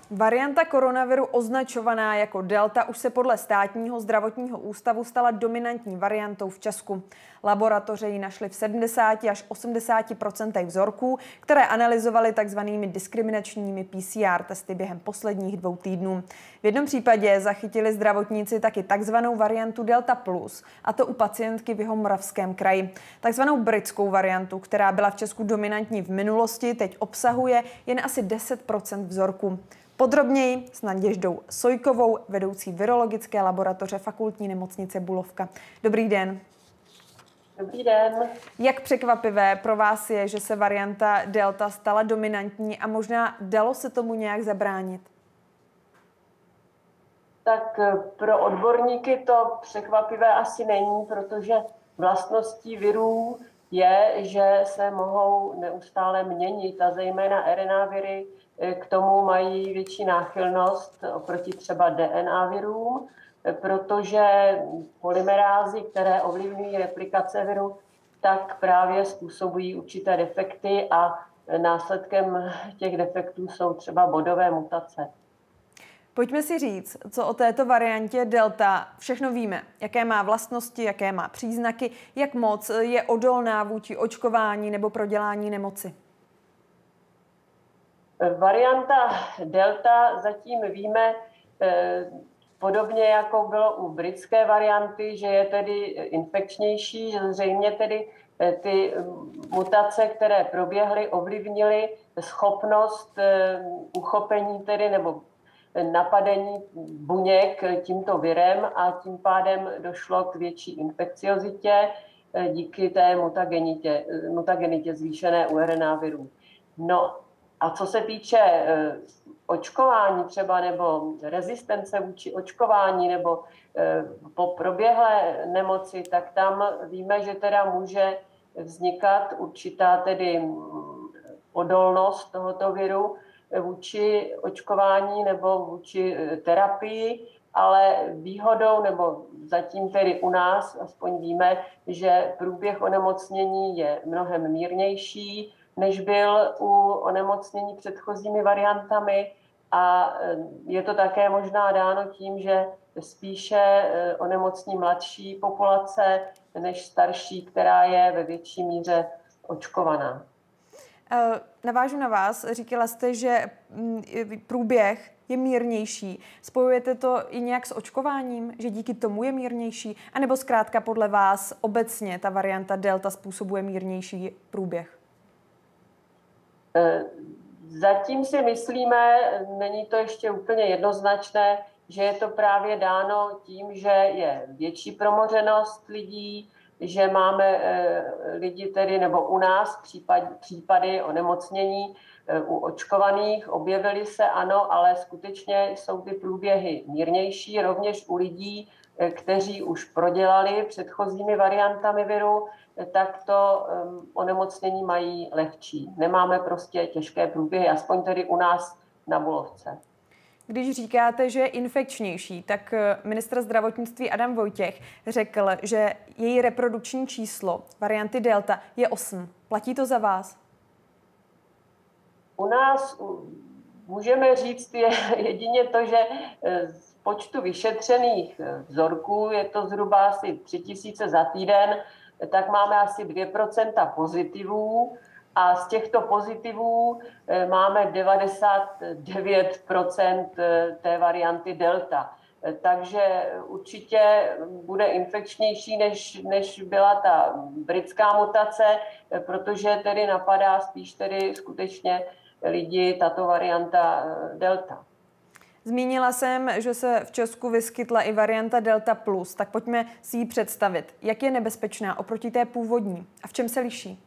Varianta koronaviru označovaná jako Delta už se podle Státního zdravotního ústavu stala dominantní variantou v Česku. Laboratoře ji našly v 70 až 80% vzorků, které analyzovaly takzvanými diskriminačními PCR testy během posledních 2 týdnů. V jednom případě zachytili zdravotníci taky takzvanou variantu Delta Plus, a to u pacientky v Jihomoravském kraji. Takzvanou britskou variantu, která byla v Česku dominantní v minulosti, teď obsahuje jen asi 10% vzorků. Podrobněji s Naděždou Sojkovou, vedoucí virologické laboratoře Fakultní nemocnice Bulovka. Dobrý den. Dobrý den. Jak překvapivé pro vás je, že se varianta Delta stala dominantní a možná dalo se tomu nějak zabránit? Tak pro odborníky to překvapivé asi není, protože vlastností virů je, že se mohou neustále měnit a zejména RNA viry k tomu mají větší náchylnost oproti třeba DNA virům, protože polymerázy, které ovlivňují replikace viru, tak právě způsobují určité defekty a následkem těch defektů jsou třeba bodové mutace. Pojďme si říct, co o této variantě Delta všechno víme. Jaké má vlastnosti, jaké má příznaky, jak moc je odolná vůči očkování nebo prodělání nemoci. Varianta Delta zatím víme podobně jako bylo u britské varianty, že je tedy infekčnější, že zřejmě tedy ty mutace, které proběhly, ovlivnily schopnost uchopení tedy nebo napadení buněk tímto virem a tím pádem došlo k větší infekciozitě díky té mutagenitě zvýšené u RNA virů. No a co se týče očkování třeba nebo rezistence vůči očkování nebo po proběhlé nemoci, tak tam víme, že teda může vznikat určitá tedy odolnost tohoto viru vůči očkování nebo vůči terapii, ale výhodou, nebo zatím tedy u nás aspoň víme, že průběh onemocnění je mnohem mírnější, než byl u onemocnění předchozími variantami a je to také možná dáno tím, že spíše onemocní mladší populace než starší, která je ve větší míře očkovaná. Navážu na vás. Říkala jste, že průběh je mírnější. Spojujete to i nějak s očkováním, že díky tomu je mírnější? A nebo zkrátka podle vás obecně ta varianta Delta způsobuje mírnější průběh? Zatím si myslíme, není to ještě úplně jednoznačné, že je to právě dáno tím, že je větší promořenost lidí, že máme lidi tedy, nebo u nás případy onemocnění u očkovaných, objevily se, ano, ale skutečně jsou ty průběhy mírnější, rovněž u lidí, kteří už prodělali předchozími variantami viru, tak to onemocnění mají lehčí. Nemáme prostě těžké průběhy, aspoň tedy u nás na Bulovce. Když říkáte, že je infekčnější, tak ministr zdravotnictví Adam Vojtěch řekl, že její reprodukční číslo varianty Delta je 8. Platí to za vás? U nás můžeme říct jedině to, že z počtu vyšetřených vzorků, je to zhruba asi 3000 za týden, tak máme asi 2% pozitivů a z těchto pozitivů máme 99% té varianty Delta. Takže určitě bude infekčnější, než byla ta britská mutace, protože tedy napadá spíš tedy skutečně lidi tato varianta Delta. Zmínila jsem, že se v Česku vyskytla i varianta Delta Plus, tak pojďme si ji představit. Jak je nebezpečná oproti té původní a v čem se liší?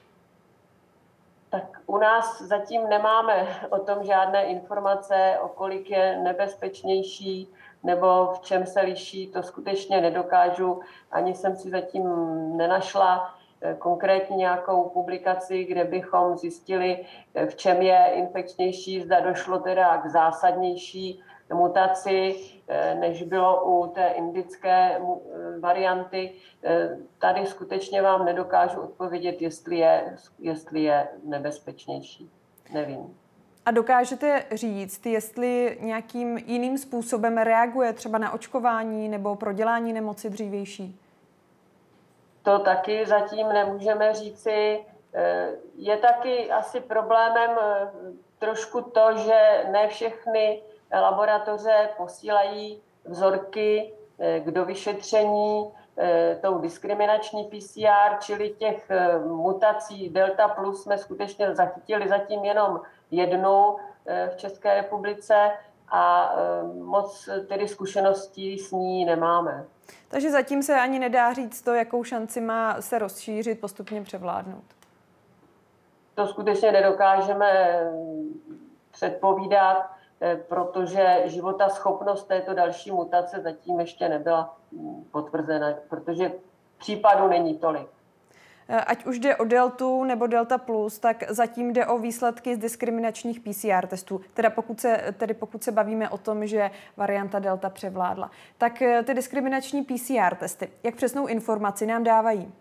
Tak u nás zatím nemáme o tom žádné informace, o kolik je nebezpečnější nebo v čem se liší, to skutečně nedokážu. Ani jsem si zatím nenašla konkrétně nějakou publikaci, kde bychom zjistili, v čem je infekčnější, zda došlo teda k zásadnější mutaci, než bylo u té indické varianty. Tady skutečně vám nedokážu odpovědět, jestli je nebezpečnější. Nevím. A dokážete říct, jestli nějakým jiným způsobem reaguje třeba na očkování nebo prodělání nemoci dřívější? To taky zatím nemůžeme říci. Je taky asi problémem trošku to, že ne všechny laboratoře posílají vzorky k dovyšetření tou diskriminační PCR, čili těch mutací Delta plus jsme skutečně zachytili zatím jenom jednu v České republice a moc tedy zkušeností s ní nemáme. Takže zatím se ani nedá říct to, jakou šanci má se rozšířit, postupně převládnout. To skutečně nedokážeme předpovídat, protože životaschopnost této další mutace zatím ještě nebyla potvrzena, protože případů není tolik. Ať už jde o deltu nebo delta plus, tak zatím jde o výsledky z diskriminačních PCR testů. Pokud se bavíme o tom, že varianta delta převládla. Tak ty diskriminační PCR testy, jak přesnou informaci nám dávají?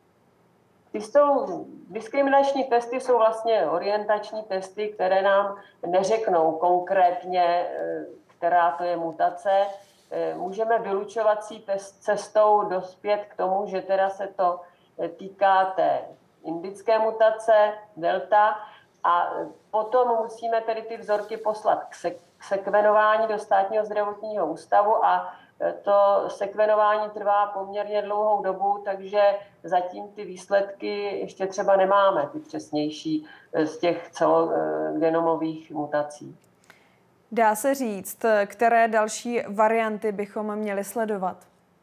Diskriminační testy jsou vlastně orientační testy, které nám neřeknou konkrétně, která to je mutace. Můžeme vylučovací cestou dospět k tomu, že teda se to týká té indické mutace delta a potom musíme tedy ty vzorky poslat k sekvenování do Státního zdravotního ústavu a to sekvenování trvá poměrně dlouhou dobu, takže zatím ty výsledky ještě třeba nemáme, ty přesnější z těch celogenomových mutací. Dá se říct, které další varianty bychom měli sledovat?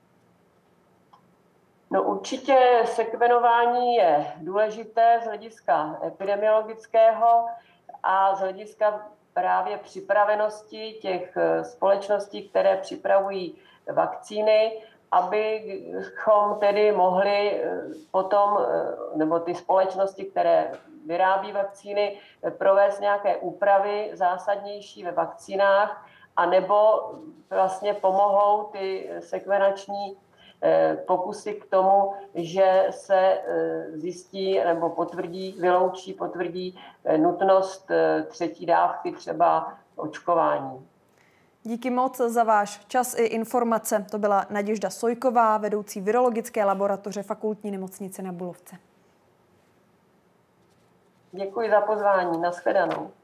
No určitě sekvenování je důležité z hlediska epidemiologického a z hlediska právě připravenosti těch společností, které připravují vakcíny, abychom tedy mohli potom, nebo ty společnosti, které vyrábí vakcíny, provést nějaké úpravy zásadnější ve vakcínách, anebo vlastně pomohou ty sekvenační pokusy k tomu, že se zjistí nebo potvrdí nutnost třetí dávky třeba očkování. Díky moc za váš čas i informace. To byla Naděžda Sojková, vedoucí virologické laboratoře Fakultní nemocnice na Bulovce. Děkuji za pozvání. Nashledanou.